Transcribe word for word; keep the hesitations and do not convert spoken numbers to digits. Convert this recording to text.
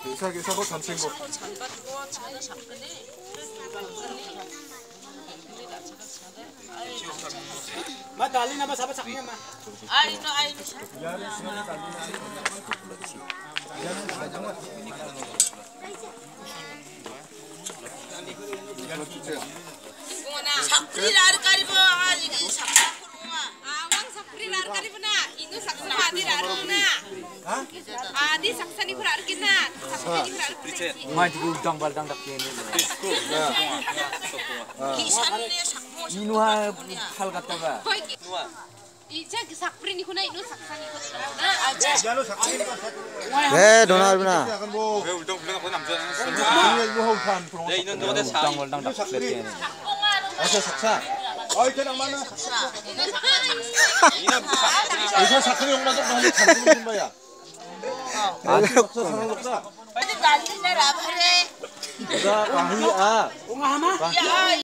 이사기 사고 단체인 거. 마 달리나 봐 잡아 잡냐 마. 아이 너 아이. sakri lar kari bo ali ki sakri kurma awang sakri lar kari bona inu saksa adi lar na ha adi saksa ni kurar kinna saksa ni kurar kinna mai di udang baldang dak kene kisan ne sakmo inu ha hal kata ba ija ki sakri ni kuna inu saksa ni kurar aja 야로 작가님 네, 도나르구나. 약간 뭐 왜 울동 불러가 보는 남자 이거 호판 프로. 내 있는 동안에 사 udang baldang dak kene 어서 saksa. 어이 그냥 만나. 이나 무슨 사 의사 사건이 용나도 많이 잡는 거야. 아, saksa 사는 거다. 어디 난리 내라 그래 자, 와히 아. 옹아 하마. 야